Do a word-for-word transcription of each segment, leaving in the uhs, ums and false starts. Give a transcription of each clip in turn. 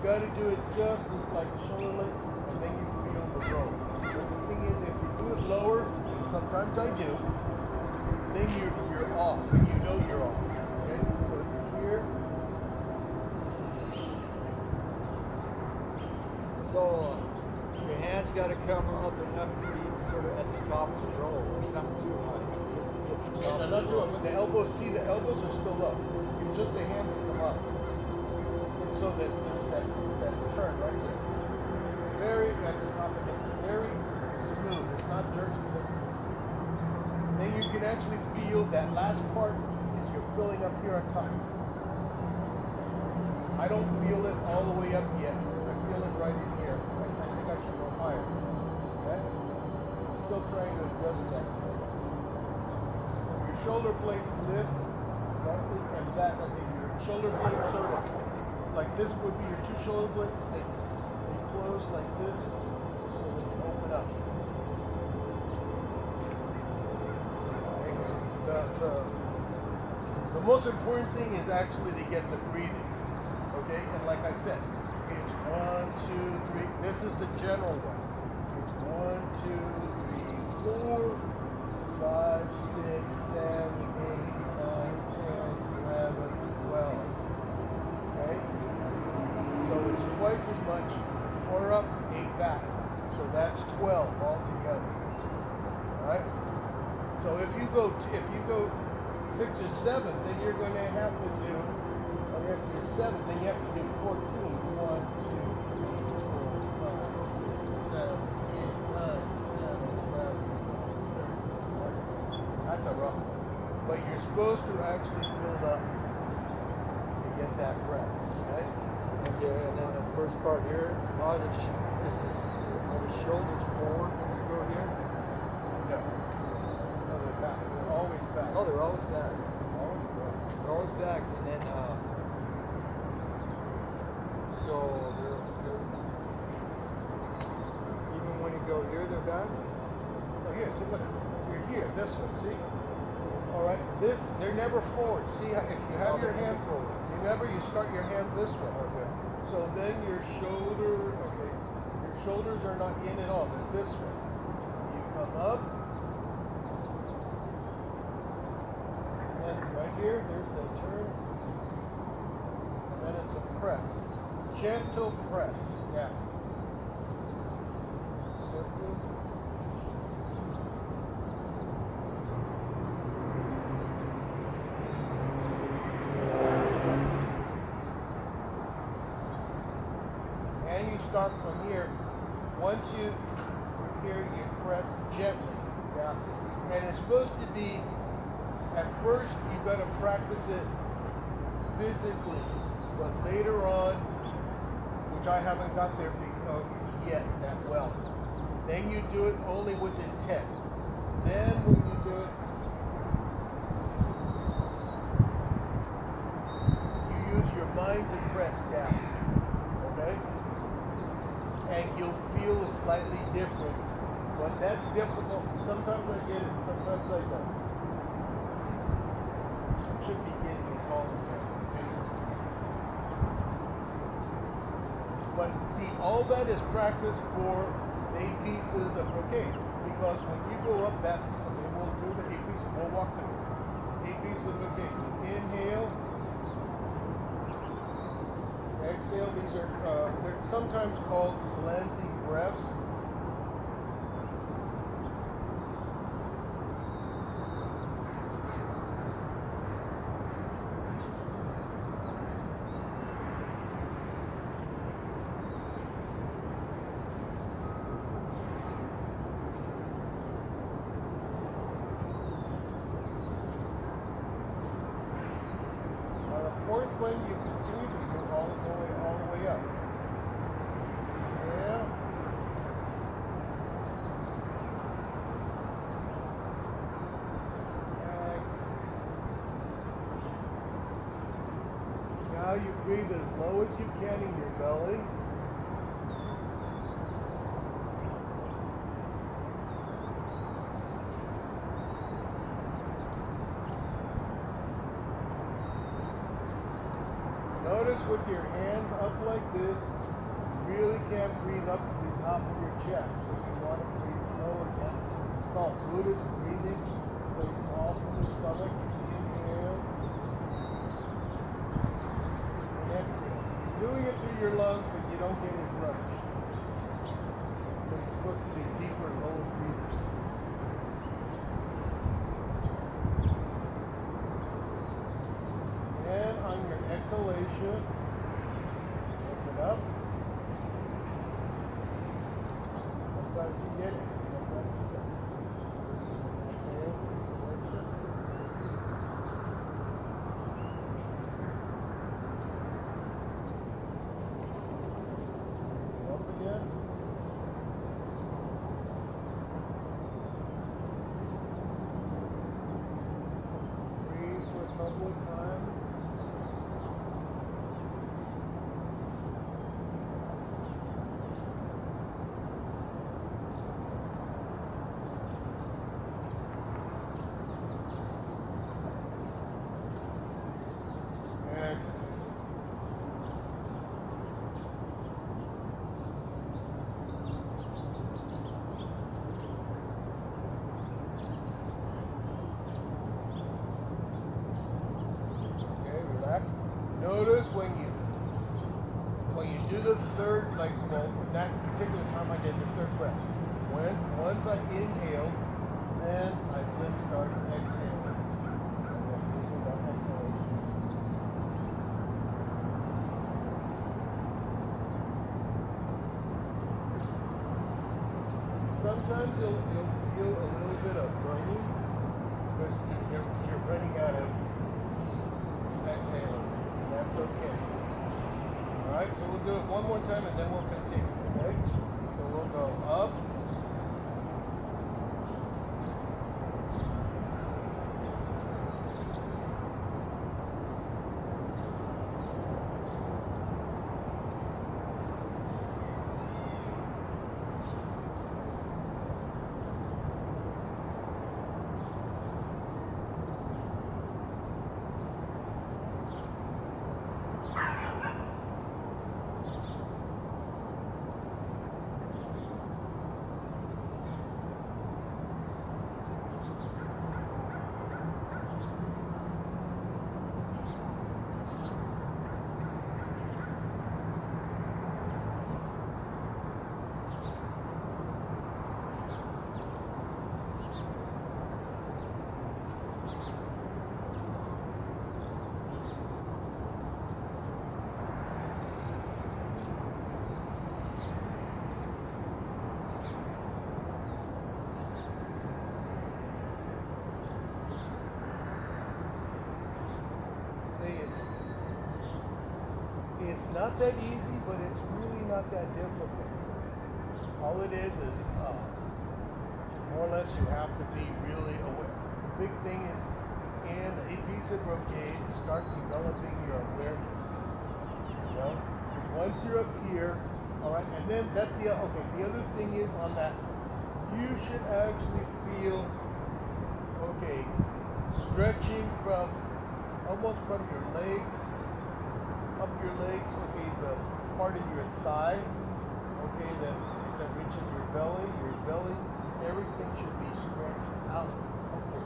got to do it just like the shoulder blade, and then you feel the roll. But the thing is, if you do it lower, and sometimes I do, then you're, you're off, and you know you're off. Okay? So it's here. So your hands got to come up enough to be sort of at the top of the roll. It's not too high. Yeah, not too high, but the elbows, see, the elbows are still up. It's just the hands that come up. So that there's that, that turn right there. Very at the top of it. It's very smooth. It's not jerky. Then you can actually feel that last part is you're filling up here on top. I don't feel it all the way up yet. I feel it right in here. I, I think I should go higher. Okay? I'm still trying to adjust that. Your shoulder blades lift slightly and that. I think your shoulder blades sort of like this would be your two shoulder blades. They, they close like this so they can open up. The, the, the most important thing is actually to get the breathing. Okay, and like I said, it's one, two, three. This is the general one. It's one, two, three, four, five, six, seven, eight, nine, ten, eleven, twelve. Okay? So it's twice as much. Four up, eight back. So that's twelve altogether. Alright? So if you go if you go six or seven, then you're going to have to do you have to do seven, then you have to do fourteen. One, two, three, four, five, six, seven, eight, nine, ten, eleven, twelve. That's a rough one. But you're supposed to actually build up to get that breath. Okay? Okay, and then the first part here, are the, sh this is, are the shoulders forward when you go here? No. No, they're back. They're always back. Oh, they're always back. Always back. They're always back, and then, uh, so they're, they're, even when you go here, they're back? Oh, here, see, look. You're here, this one, see? Alright, this, they're never forward. See, if you have your hand forward, remember you start your hand this way. Okay. So then your shoulder, okay, your shoulders are not in at all, they're this way. You come up, and then right here, there's the turn, and then it's a press. Gentle press, yeah. Circle. And you start from here. Once you here, you press gently. Yeah. And it's supposed to be, at first you got to practice it physically, but later on, which I haven't got there because yet that well, then you do it only with intent. Then when you do it, you use your mind to press down. Okay? And you'll feel it slightly different. But that's difficult. Sometimes I get it, sometimes I don't. Should be getting it all the time. But see, all that is practice for eight pieces of brocade. Because when you go up, that's, okay, we'll do the eight pieces, we'll walk through. Eight pieces of brocade. Inhale. Exhale. These are, uh, they're sometimes called cleansing breaths. Fourth one, you continue to go all the way, all the way up. Yeah. And now you breathe as low as you can in your belly. Notice with your hands up like this, can't breathe up to the top of your chest. So you want to breathe low again. It's called Buddhist breathing. So you all from the stomach, inhale, and exhale. You're doing it through your lungs, but you don't get as much. So you're supposed to do deeper, lower breathing. And on your exhalation, open up. Sometimes you get it, sometimes you don't. Exhale, exhalation. Up again. Breathe for a couple of times. And okay, relax. Notice when you when you do the third, like well, in that particular time I did the third breath. When once I inhale, then I just start exhaling. And just listen to that exhalation. Sometimes you'll, you'll feel a little bit of burning because you're, you're running out of exhaling. And that's okay. Alright, so we'll do it one more time and then we'll continue. Okay? So we'll go up. It's, it's not that easy, but it's really not that difficult. All it is is uh, more or less you have to be really aware. The big thing is in a piece of brocade, start developing your awareness. You know, once you're up here, all right, and then that's the okay. The other thing is on that, you should actually feel okay, stretching from almost from your legs, up your legs, okay, the part of your thigh, okay, that, that reaches your belly, your belly, everything should be stretched out. Okay.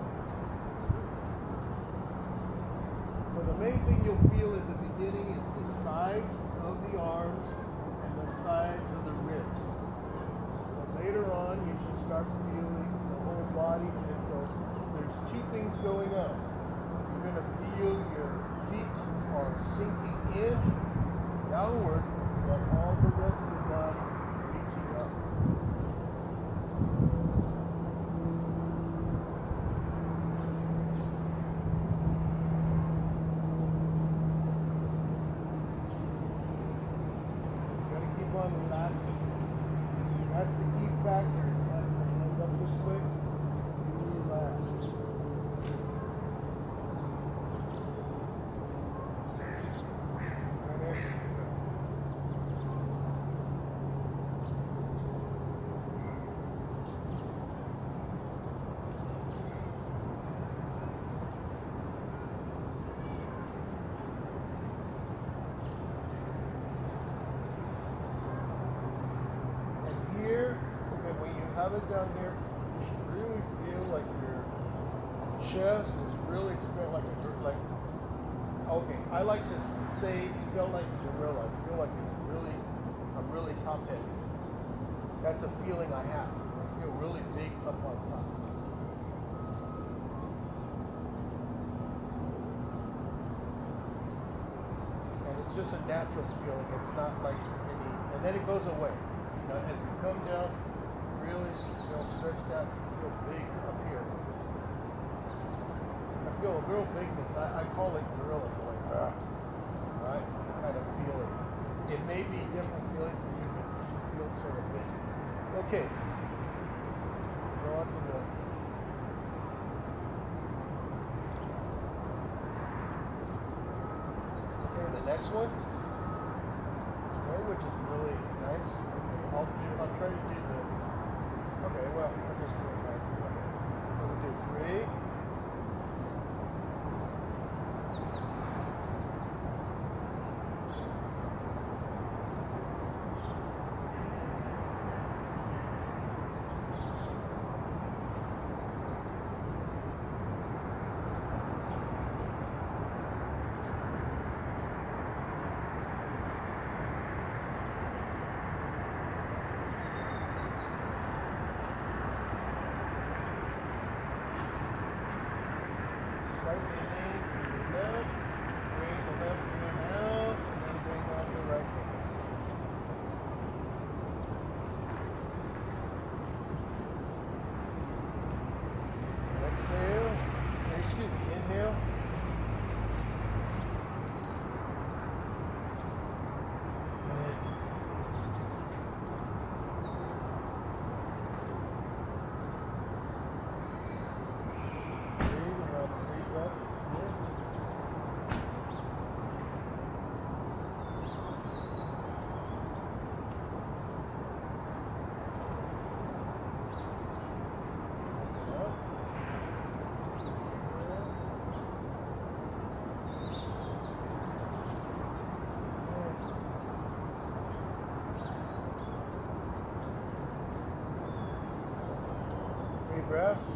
So the main thing you'll feel in the beginning is the sides of the arms and the sides of the ribs. But later on, you should start feeling the whole body, and so there's two things going on. You're going to feel your feet are sinking in, downward, but all the rest of the body reaching up. You got to keep on relaxing. That's the key factor. Hands up this way. Relax. have it down here, you should really feel like your chest is really expanded, like a, like, okay, I like to say, feel like a gorilla. I feel like it's really, I'm really top heavy. That's a feeling I have. I feel really big up on top. And it's just a natural feeling. It's not like any, and then it goes away. You know, as you come down, really feel stretched out, you feel big up here. I feel a real bigness. I, I call it gorilla feeling. Ah. Right? Kind of feel it. It may be different feeling for you, but you feel sort of big. Okay. Go on to the Okay, the next one. Okay, which is really nice. Okay, I'll do I'll try to do the Okay, well I'll just do it right. Okay. So we'll do three. Breaths.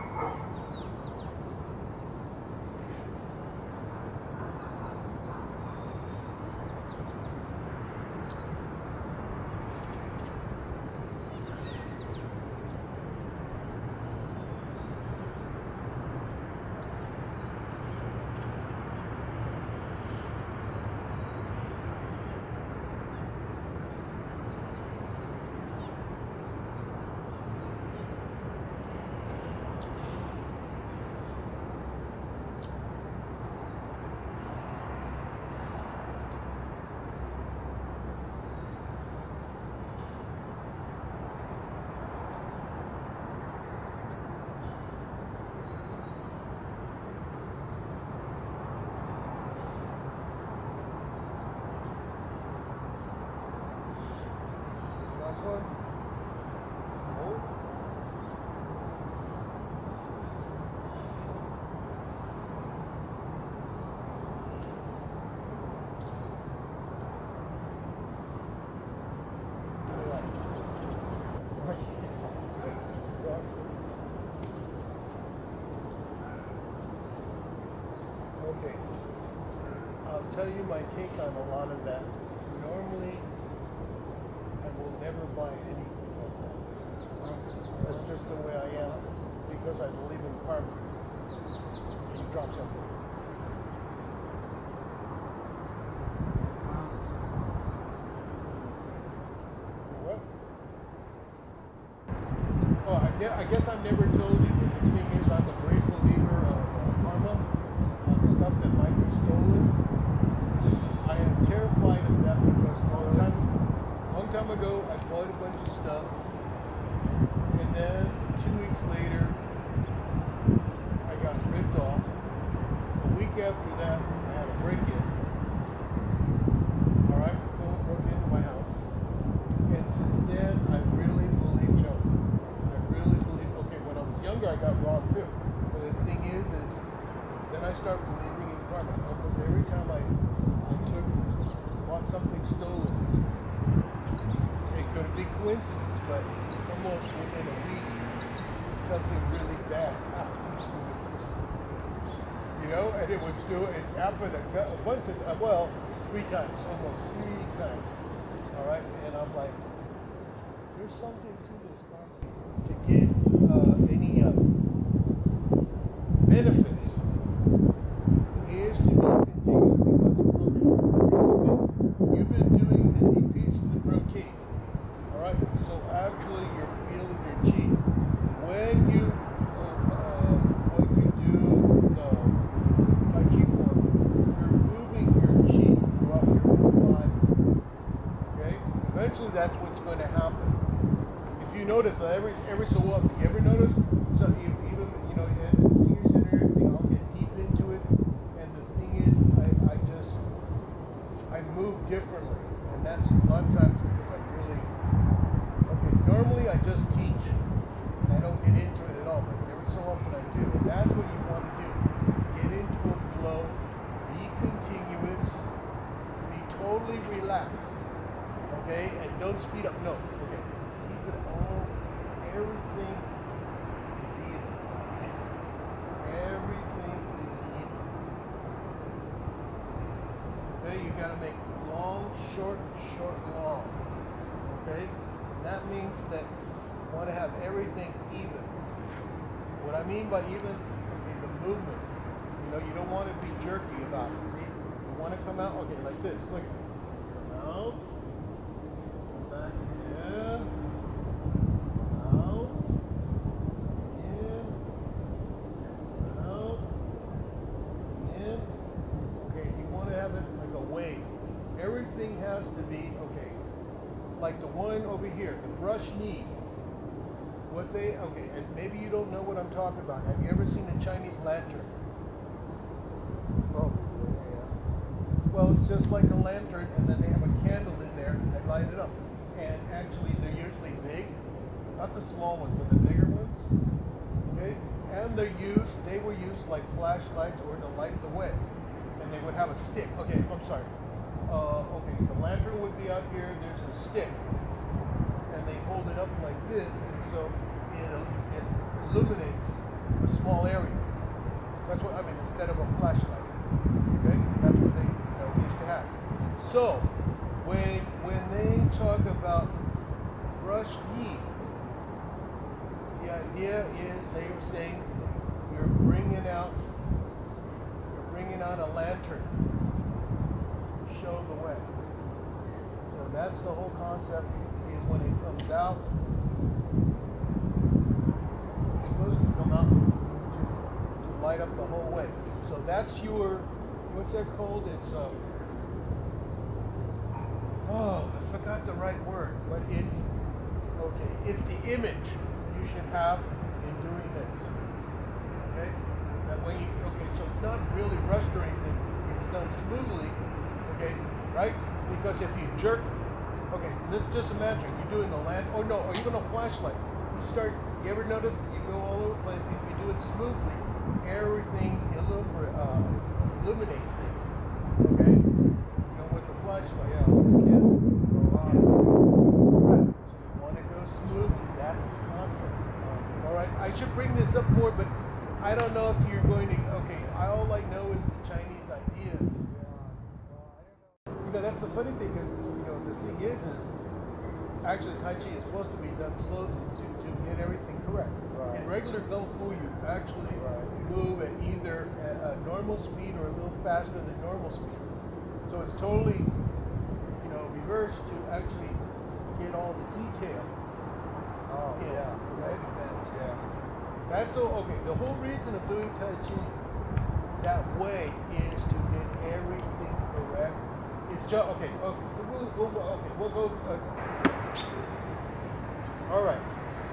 Okay, I'll tell you my take on a lot of that. Normally, I will never buy anything like that. That's just the way I am, because I believe in karma. You drop something. What? Oh, I guess, I guess I've never told you, but the thing is, I'm a great believer of uh, karma. Stuff that might be stolen. I am terrified of that because long time, long time ago I bought a bunch of stuff, and then two weeks later I got ripped off. A week after that I had a break-in. All right, someone broke into my house, and since then I really believe, you know, I really believe. Okay, when I was younger I got robbed too, but the thing is, is then I start believing in karma. Almost every time I, I took, bought something stolen, it could be coincidence, but almost within a week, something really bad happened. You know, and it was doing, it happened a, a bunch of, uh, well, three times, almost three times. All right, and I'm like, there's something to this karma. To get uh, any uh, benefits is to be continuous, because, okay, here's the thing. You've been doing the eight pieces of brocade. Alright, so actually you're feeling your chi. When you uh, when you do the Tai Chi form, you're moving your chi throughout your whole body. Okay? Eventually that's what's going to happen. If you notice, uh, every every so often, you ever notice, so you, even, you know, at the senior center and everything, I'll get deep into it, and the thing is, I, I just, I move differently, and that's a lot of times because I really, okay, normally I just teach, and I don't get into it at all, but every so often I do, and that's what you want to do. Get into a flow, be continuous, be totally relaxed, okay, and don't speed up, no, okay, keep it all, everything is even, everything is even. Okay, you got to make long, short, short, long. Okay, and that means that you want to have everything even. What I mean by even, okay, the movement. You know, you don't want to be jerky about it. See, you want to come out, okay, like this. Look, come out, come back in, out, in, out, in. Okay, you want to have it like a wave. Everything has to be, okay, like the one over here, the brush knee. What they, okay, and maybe you don't know what I'm talking about. Have you ever seen a Chinese lantern? Oh, yeah. Well, it's just like a lantern, and then they have a candle in there, and they light it up. And actually, they're usually big, not the small ones, but the bigger ones. Okay, and they're used, they were used like flashlights or to light the way. And they would have a stick. Okay, I'm sorry. Uh, okay, the lantern would be out here. There's a stick, and they hold it up like this, and so it, it illuminates That's what I mean, instead of a flashlight. Okay? That's what they, you know, used to have. So, when when they talk about brush yi, the idea is they were saying you're bringing out you're bringing out a lantern to show the way. So that's the whole concept. Is when it comes out, it's supposed to come out to, to light up the whole way. So that's your, what's that called? It's um. Oh, I forgot the right word, but it's okay. It's the image you should have in doing this. Okay, that way you, okay, so it's not really rushed or anything. It's done smoothly. Okay, right? Because if you jerk, okay, let's just imagine you're doing a land, or no, or even a flashlight. You start. You ever notice that you go all over the place? If you do it smoothly, everything illumina, uh, illuminates things. Okay, you know, with the flashlight. Yeah, well, yeah. Right. So you want to go smoothly. That's the concept. All right. I should bring this up more, but I don't know if you're going to. Okay. All I know is the Chinese ideas. You know, that's the funny thing. Is, you know, the thing is, is actually Tai Chi is supposed to be done slowly to, to get everything correct. Right. In regular Kung Fu, you actually Right. move at either a, a normal speed or a little faster than normal speed. So it's totally, you know, reversed to actually get all the detail. Oh, in, yeah. right? Makes sense, yeah. That's the, okay, the whole reason of doing Tai Chi that way is to get everything correct. It's just, okay, okay, we'll, we'll, okay, we'll go, uh, all right.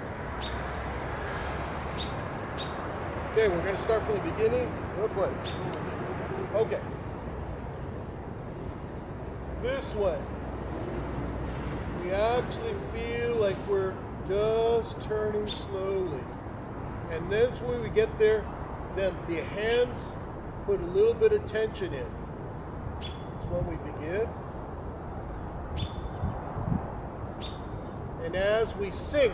Okay, we're going to start from the beginning. What place? Okay. This way. We actually feel like we're just turning slowly. And then when we get there, then the hands put a little bit of tension in. That's when we begin. And as we sink,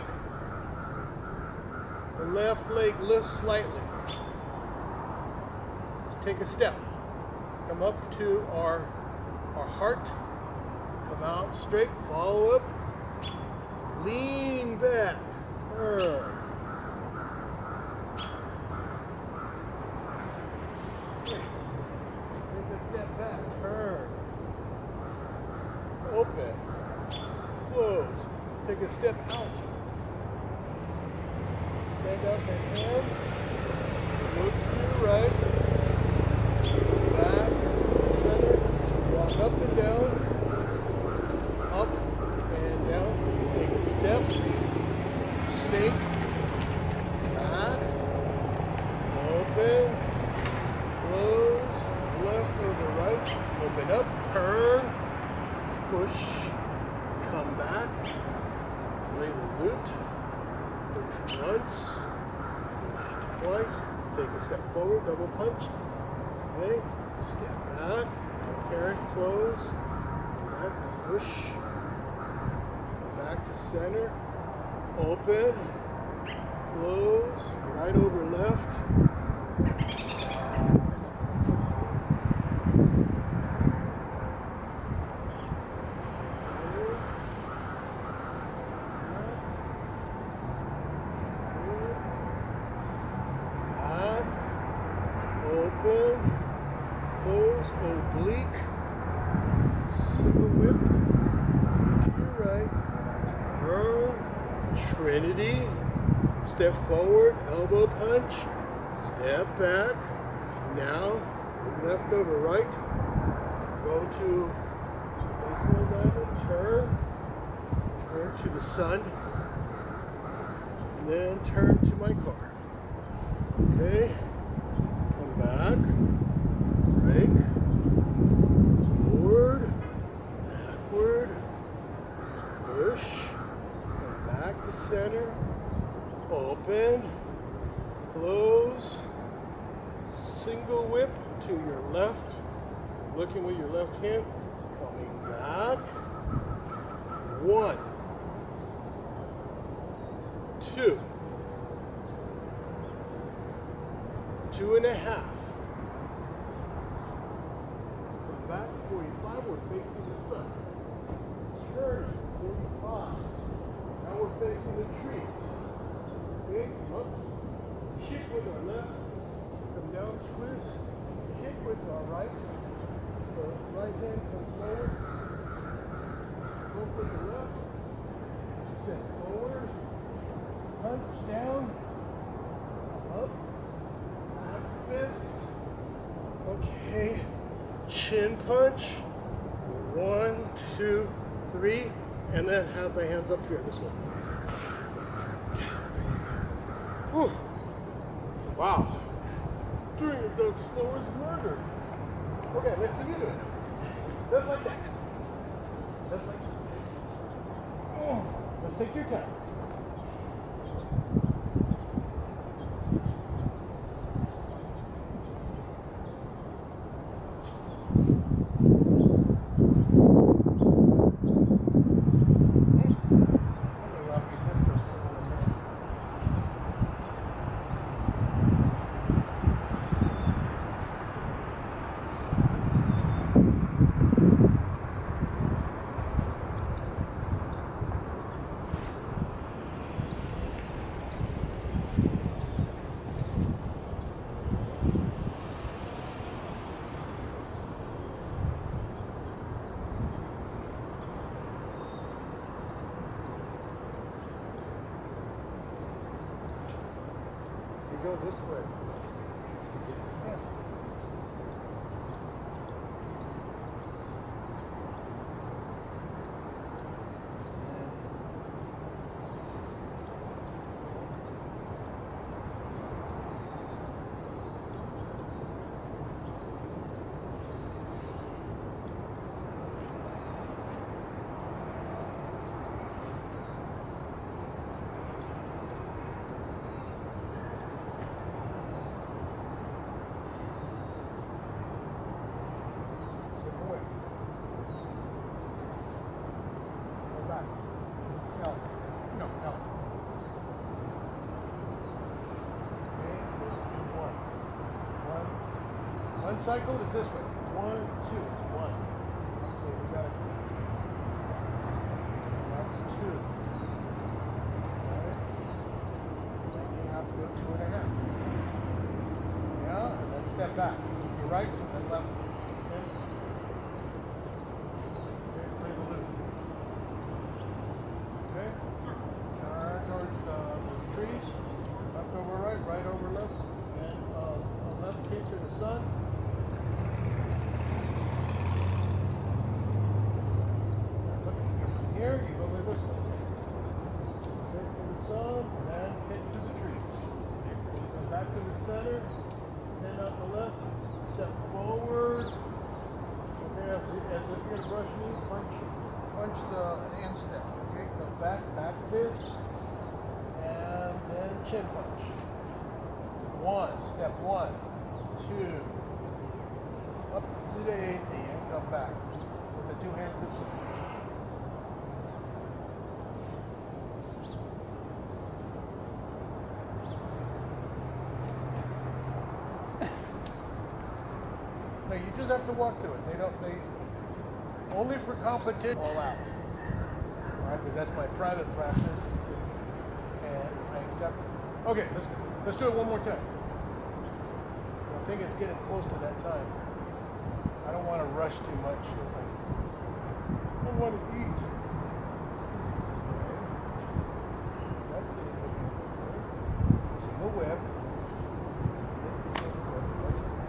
the left leg lifts slightly. Let's take a step. Come up to our, our heart. Come out straight, follow up. Lean back. Turn. Take a step back. Turn. Open. Close. Take a step out. Stand up and hands. Look to your right. Back. Center. Walk up and down. Up and down. Take a step. Sink. Back. Open. Close. Left over right. Open up. Turn. Push. Come back. Lay the loot. Push once. Push twice. Take a step forward. Double punch. Okay. Step back. Turn. Close. Back. Push. Back to center. Open. Close. Right over left. Open, close, oblique, single whip, to your right, turn, trinity, step forward, elbow punch, step back, now left over right, go to baseball diamond, turn, turn to the sun, and then turn to my car. Okay? Back, break, forward, backward, push, come back to center, open, close, single whip to your left, looking with your left hand, coming back, one, two, two and a half, we're facing the sun. Turning, forty-five. Now we're facing the tree. Okay, up. Kick with our left. Come down, twist. Kick with our right. The right hand comes forward. Hook with the left. Step forward. Punch down. Up. Back fist. Okay. Chin punch. One, two, three. And then have my hands up here this way. Whew. Wow. Doing it though slow as murder. Okay, let's see you do it. Just like that. Just like that. Oh, let's take your time. Go this way. Yeah. One cycle is this way. One, two, one. Okay, we got it. That's two. Alright. Then you have to go two and a half. Yeah, and then step back. Your right and left. Okay. Okay, play the loop. Okay. Turn towards the, the trees. Left over right, right over left. And uh, left kick to the sun. Here, you go with this one. Hit to the sun, and then hit to the trees. Go back to the center, send out the left, step forward. Okay, as, as if you're gonna brush me, punch, punch the hand step. Okay, go back, back fist, and then chin punch. One, step one, two, up to the A Z, and come back with the two hands this way. So you just have to walk to it. They don't, they, only for competition, all out. All right, but that's my private practice, and I accept it. Okay, let's, let's do it one more time. I think it's getting close to that time. I don't want to rush too much. It's like, I don't want to eat. Okay. That's getting good. Single web. Just the single web. That's it.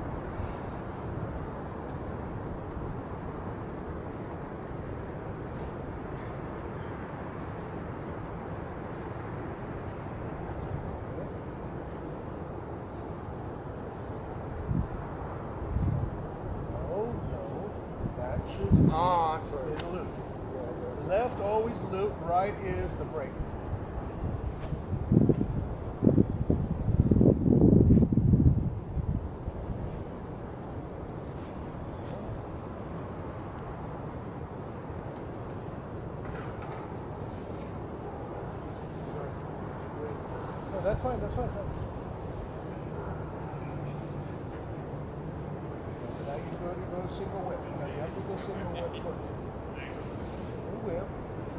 Oh, I'm sorry. Is a loop. Left always loop, right is the break. No, that's fine, that's fine. Now you go, you go go single whip. Now you have to go single whip first. Single whip.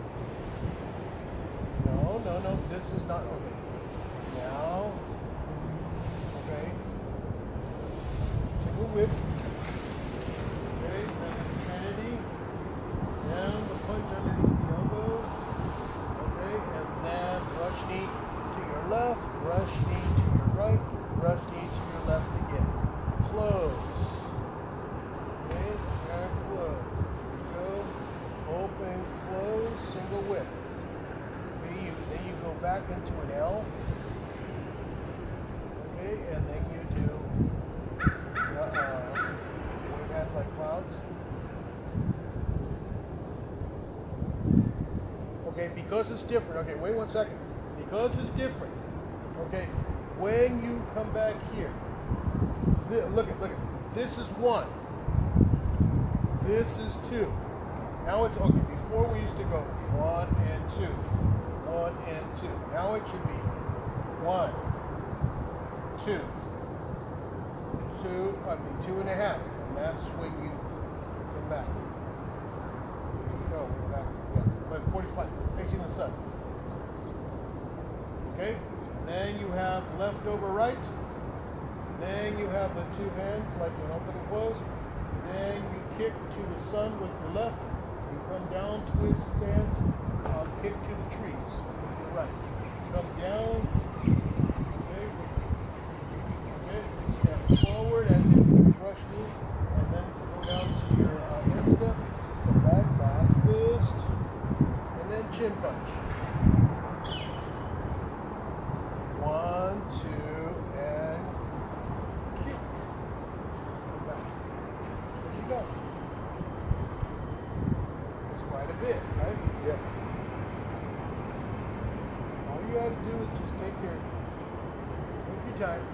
No, no, no. This is not okay. Now, okay. Single whip. Okay, and then Trinity. Down the punch underneath the elbow. Okay, and then brush knee to your left, brush knee to your right, brush knee to your left again. Close. Okay, and close. Here we go. Open, close, single whip. Okay, you, then you go back into an L. Okay, and then you do uh, uh, wave hands like clouds. Okay, because it's different. Okay, wait one second. Because it's different. Okay, when you come back here, th look at, look at. This is one. This is two. Now it's okay. Before we used to go one and two, one and two. Now it should be one, two, two. I mean two and a half, and that's when you come back. There you go. We're back. Yeah, but forty-five. Facing the sun. Okay. Then you have left over right. Then you have the two hands like an open and close. Then you kick to the sun with your left. You come down, twist stance, uh, kick to the trees with your right. Come down. Okay. Okay. Step forward as if you brush knee, and then go down to your uh, instep. Come back, back fist, and then chin punch. One, two, and kick. Come back. There you go. That's quite a bit, right? Yeah. All you gotta do is just take your take your time.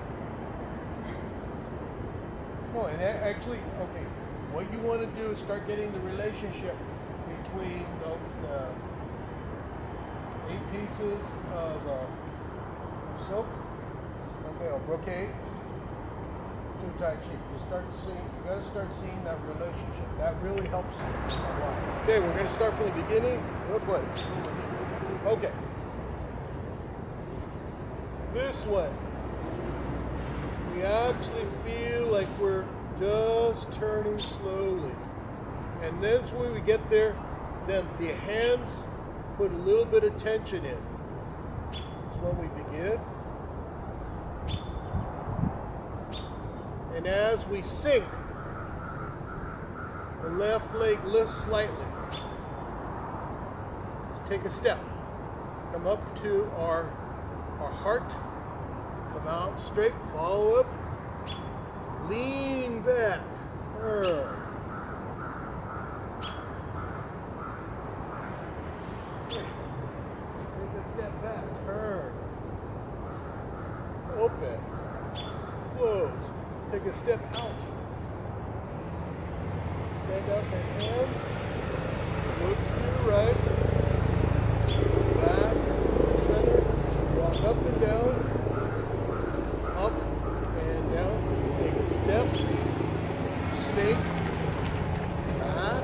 Oh, and that actually, okay, what you want to do is start getting the relationship between the uh, eight pieces of uh, silk, okay, or brocade, to Tai Chi. You start seeing, you got to start seeing that relationship. That really helps a lot. Okay, we're going to start from the beginning. Real quick. Okay. This way. We actually feel like we're just turning slowly. And then when we get there, then the hands put a little bit of tension in. That's when we begin. And as we sink, the left leg lifts slightly. Let's take a step. Come up to our, our heart. Come out straight, follow up. Lean back. Turn. Take a step back. Turn. Open. Close. Take a step out. Stand up and hands. Look to your right. Back. Center. Walk up and down. Up and down. Take a step. Sink. Back.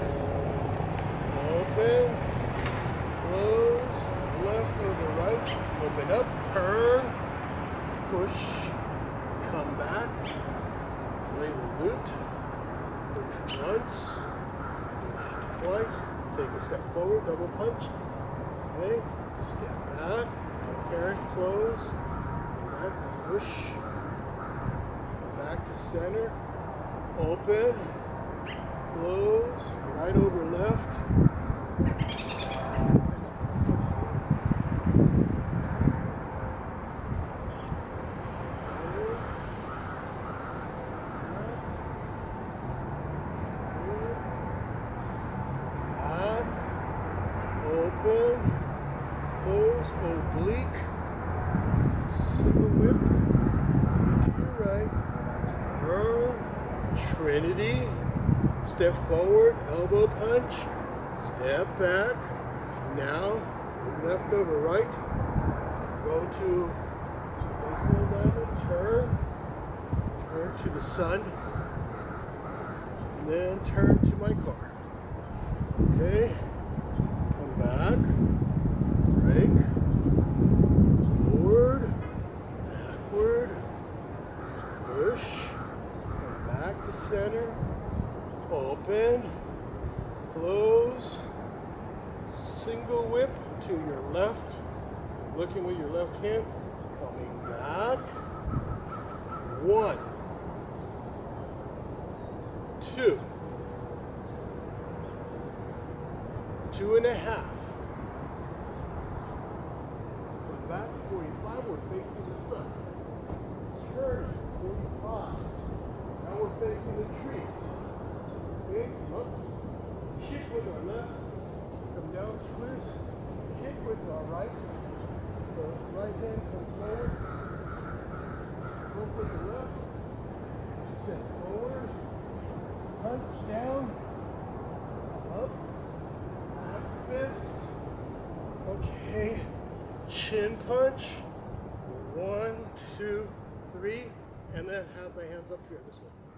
Open. Close. Left over right. Open up. Turn. Push. Come back. Lay the loot. Push once. Push twice. Take a step forward. Double punch. Okay. Step back. Parent close. Back. Push. Back to center. Open. Close. Right over left. Open, close, oblique, single whip, to your right, turn, Trinity, step forward, elbow punch, step back, now left over right, go to baseball diamond, turn, turn to the sun, and then turn to my car. Okay, come back, brake, forward, backward, push, come back to center, open, close, single whip to your left, looking with your left hand, coming back, one, two, two and a half, come back, forty-five, we're facing the sun, turn, forty-five, now we're facing the tree, okay, up, kick with our left, come down, twist, kick with our right, the right hand comes forward, work with the left, step forward, punch down, up, back fist, okay, chin punch, one, two, three, and then have the hands up here this way.